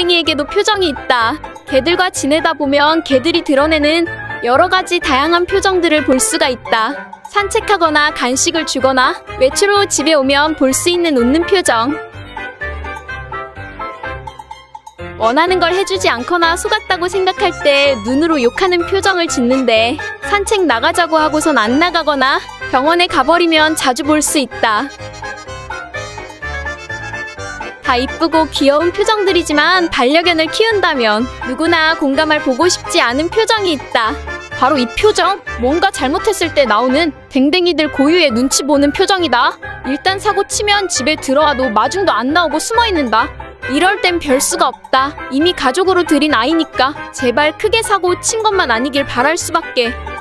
댕댕이에게도 표정이 있다. 개들과 지내다 보면 개들이 드러내는 여러 가지 다양한 표정들을 볼 수가 있다. 산책하거나 간식을 주거나 외출 후 집에 오면 볼 수 있는 웃는 표정. 원하는 걸 해주지 않거나 속았다고 생각할 때 눈으로 욕하는 표정을 짓는데, 산책 나가자고 하고선 안 나가거나 병원에 가버리면 자주 볼 수 있다. 다 이쁘고 귀여운 표정들이지만 반려견을 키운다면 누구나 공감할 보고 싶지 않은 표정이 있다. 바로 이 표정! 뭔가 잘못했을 때 나오는 댕댕이들 고유의 눈치 보는 표정이다. 일단 사고 치면 집에 들어와도 마중도 안 나오고 숨어있는다. 이럴 땐 별 수가 없다. 이미 가족으로 들인 아이니까 제발 크게 사고 친 것만 아니길 바랄 수밖에.